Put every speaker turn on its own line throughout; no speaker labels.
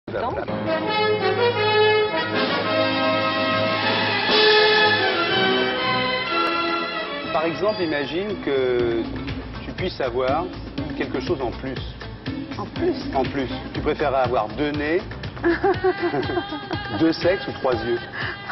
Voilà. Par exemple, imagine que tu puisses avoir quelque chose en plus.
En plus?
En plus. Tu préférerais avoir 2 nez, 2 sexes ou 3 yeux?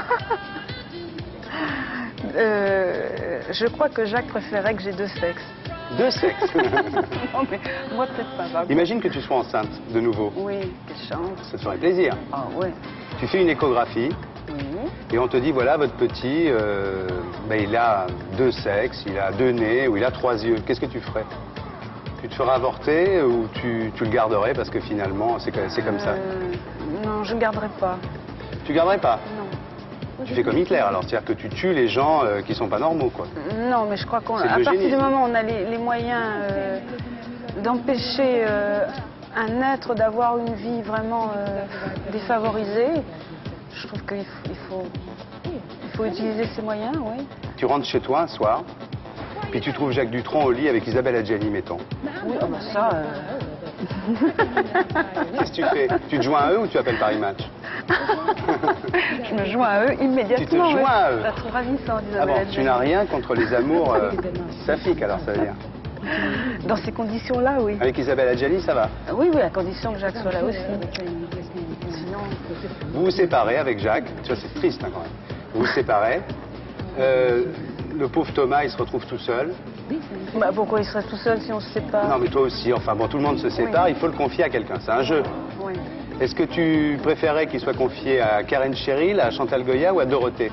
Je crois que Jacques préférait que j'ai 2 sexes.
2 sexes?
Non, mais moi, peut-être pas.
Imagine que tu sois enceinte de nouveau.
Oui, quelle chance.
Ça te ferait plaisir.
Ah, ouais.
Tu fais une échographie.
Oui.
Et on te dit, voilà, votre petit, il a 2 sexes, il a 2 nez ou il a 3 yeux. Qu'est-ce que tu ferais? Tu te ferais avorter ou tu le garderais parce que finalement, c'est comme ça?
Non, je ne garderai pas.
Tu garderais pas?
Non.
Tu fais comme Hitler, alors. C'est-à-dire que tu tues les gens qui sont pas normaux, quoi.
Non, mais je crois qu'à
C'est
partir
l'eugénie.
du moment où on a les moyens d'empêcher un être d'avoir une vie vraiment défavorisée, je trouve qu'il faut utiliser ces moyens, oui.
Tu rentres chez toi un soir, puis tu trouves Jacques Dutronc au lit avec Isabelle Adjani, mettons.
Oui, oh bah ça...
Qu'est-ce que tu fais? Tu te joins à eux ou tu appelles Paris Match?
Je me joins à eux immédiatement.
Tu te joins à eux?
Je la trouve ravissante,
Ah
Isabelle
bon,
Adjani.
tu n'as rien contre les amours saphiques, alors ça veut dire?
Dans ces conditions-là, oui.
Avec Isabelle Adjani, ça va?
Oui, oui, à condition que Jacques soit là aussi. Sinon...
Vous vous séparez avec Jacques, tu vois, c'est triste hein, quand même. Vous vous séparez, le pauvre Thomas, il se retrouve tout seul.
Bah, pourquoi il serait tout seul si on se sépare?
Non mais toi aussi, enfin bon, tout le monde se sépare,
Oui.
il faut le confier à quelqu'un, c'est un jeu.
Oui.
Est-ce que tu préférais qu'il soit confié à Karen Cheryl, à Chantal Goya ou à Dorothée?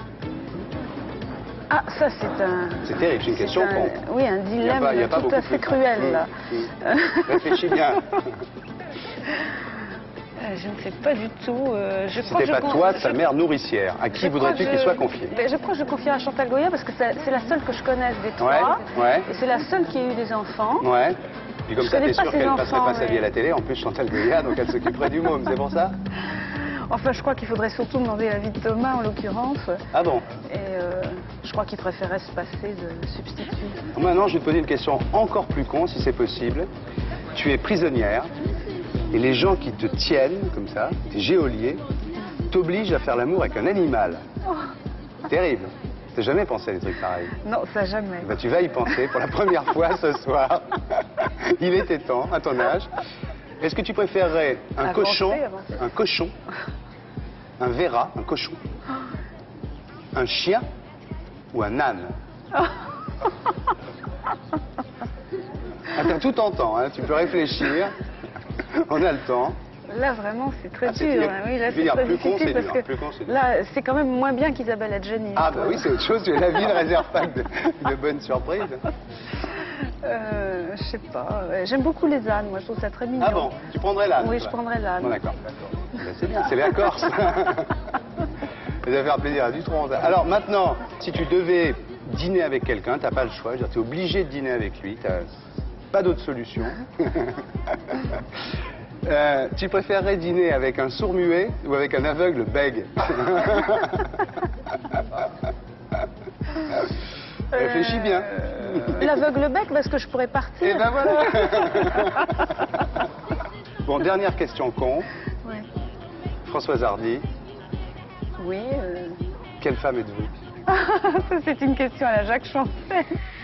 Ah, ça c'est un...
C'est terrible, c'est une question
un-
con.
Oui, un dilemme
Il y a pas
tout
beaucoup
à fait
plus.
cruel, là.
Réfléchis bien.
Je ne sais pas du tout. Je crois
C'était
que
pas toi, ta mère nourricière. À qui
je crois
voudrais-tu
que
qu'il soit confié?
Je crois que je confierais à Chantal Goya parce que c'est la seule que je connaisse des trois.
Ouais.
Et c'est la seule qui a eu des enfants.
Ouais. Puis comme
Je
ça,
connais
t'es
pas
sûr
ses
qu'elle passerait
enfants,
pas sa vie
mais-
à la télé. En plus, Chantal Goya, donc elle s'occuperait du môme, c'est pour ça?
Enfin, je crois qu'il faudrait surtout demander l'avis de Thomas, en l'occurrence.
Ah bon?
Et je crois qu'il préférait se passer de substitut.
Maintenant, je vais te poser une question encore plus con, si c'est possible. Tu es prisonnière, et les gens qui te tiennent, comme ça, tes geôliers, t'obligent à faire l'amour avec un animal. Terrible. T'as jamais pensé à des trucs pareils?
Non, ça jamais.
Bah, tu vas y penser pour la première fois ce soir. Il était temps, à ton âge. Est-ce que tu préférerais un cochon, un verra, un cochon, un chien ou un âne? Ah, t'as tout en temps, hein, tu peux réfléchir. On a le temps.
Là, vraiment, c'est très
Ah, c'est
dur.
dur.
Hein. Oui, là,
Je veux
c'est
dire,
très
plus con,
difficile
c'est
parce
dur.
que
Plus con, c'est dur.
là, c'est quand même moins bien qu'Isabelle Adjani.
Ah bah oui, c'est autre chose. La vie ne réserve pas que de bonnes surprises.
Je sais pas. J'aime beaucoup les ânes. Moi, je trouve ça très mignon.
Ah bon, tu prendrais l'âne?
Oui,
toi?
je prendrais l'âne.
Bon, d'accord. Ben, c'est bien, c'est la Corse. Ça va faire plaisir à Dutronc. Alors maintenant, si tu devais dîner avec quelqu'un, t'as pas le choix. Tu es obligé de dîner avec lui. T'as pas d'autre solution. Tu préférerais dîner avec un sourd-muet ou avec un aveugle bègue? Réfléchis bien.
L'aveugle bec, parce que je pourrais partir.
Et ben voilà. Bon, dernière question con.
Ouais.
Françoise Hardy,
Oui.
quelle femme êtes-vous?
Ça, c'est une question à la Jacques Chancel.